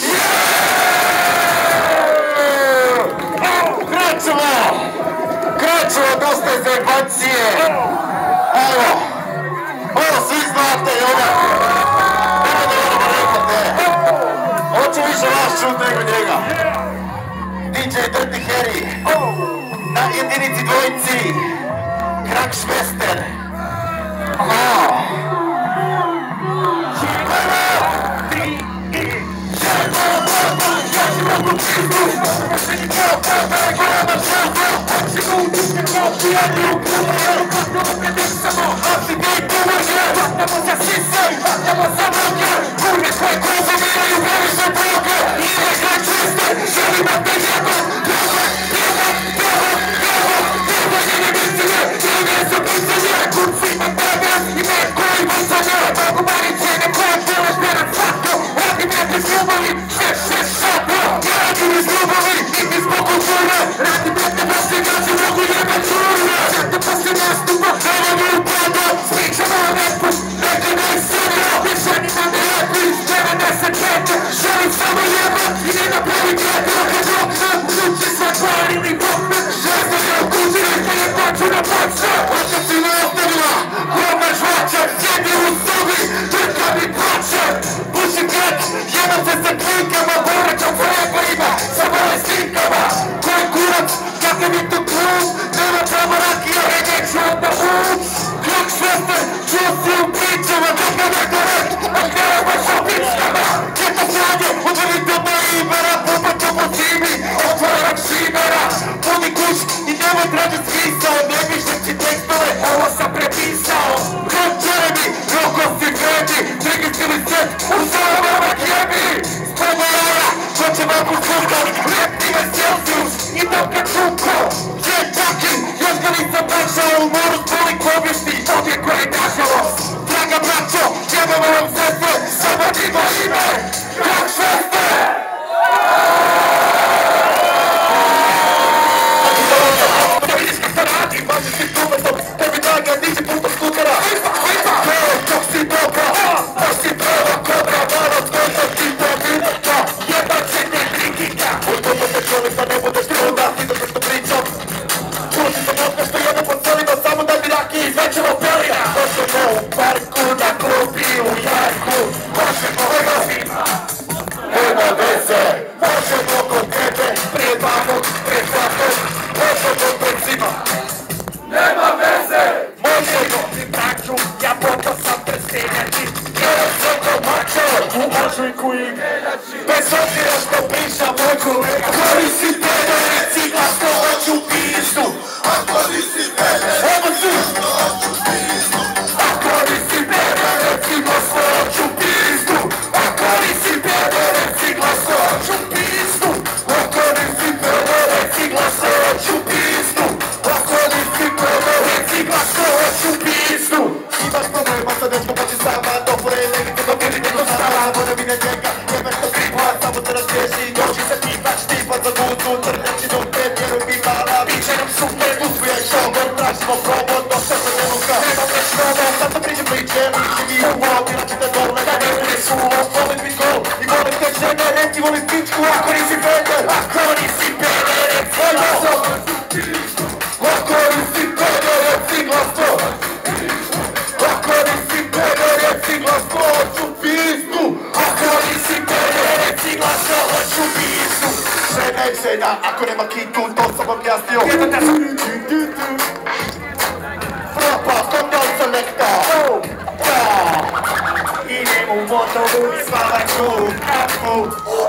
Krećemo, dosta je zajebancije. Evo, ovo svi znate i onda nema da moramo rekate. Hoću više vas čut nego njega. DJ Dirty Harry, na jedinici dvojici, Krankšvester. Bez obzira što priča moj kolega, ako nisi peder, reci glasno, hoću pizdu. Ako nisi peder, hoću pizdu. Ako nisi peder, reci glasno, hoću pizdu. Ako nisi peder, reci glasno, hoću pizdu. Ako nisi peder, reci glasno, hoću pizdu. Ako nisi peder, reci glasno, hoću pizdu. Imaš problema sa dečkom, pa će sama dobro je legice, dok je vidjeno stava, voda mi ne njega. Samo da razriješi noći se tipaš, tipac za guzu, trnjači do te vjeruj mi mala. Biće nam super, uspiješ šogor, tražimo probot, dok se se ne luka. Nema već novo, sad to priđe priče, liči mi uvo, bila ćete dole, da ne bude suvo. Volim mi gol i volim te žene, reci volim pičku, ako nisi peder. Ako nisi peder, reci glasno. Ako nisi peder, reci glasno. Ako nisi peder, reci glasno, hoću pizdu. Ako nisi peder, reci glasno, hoću pizdu. Žena, ako nema kiku, to sam objasnio. Propa, komnjal selekta. Idemo u motoru i spavaću kapu.